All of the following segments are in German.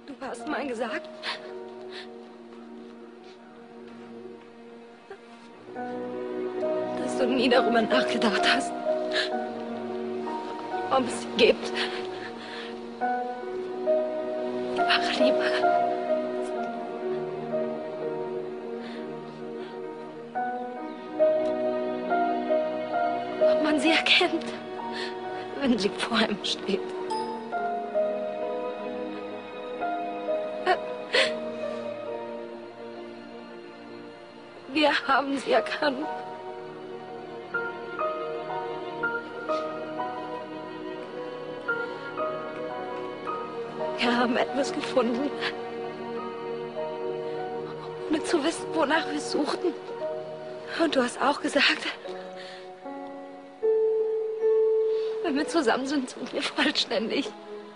Du hast mal gesagt, dass du nie darüber nachgedacht hast, ob es sie gibt. Die wahre Liebe. Ob man sie erkennt, wenn sie vor ihm steht. Wir haben sie erkannt. Wir haben etwas gefunden, ohne zu wissen, wonach wir suchten. Und du hast auch gesagt, wenn wir zusammen sind, sind wir vollständig.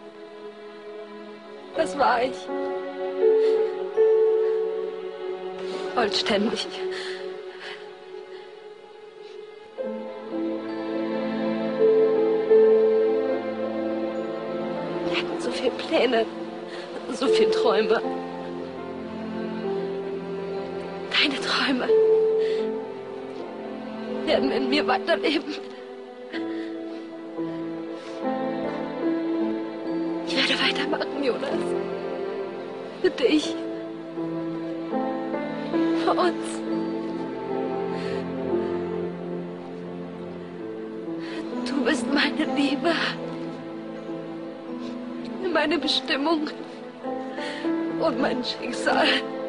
Das war ich. Vollständig. Wir hatten so viele Pläne, so viele Träume. Deine Träume werden in mir weiterleben. Ich werde weitermachen, Jonas. Für dich. Für uns. Du bist meine Liebe. Meine Bestimmung und mein Schicksal.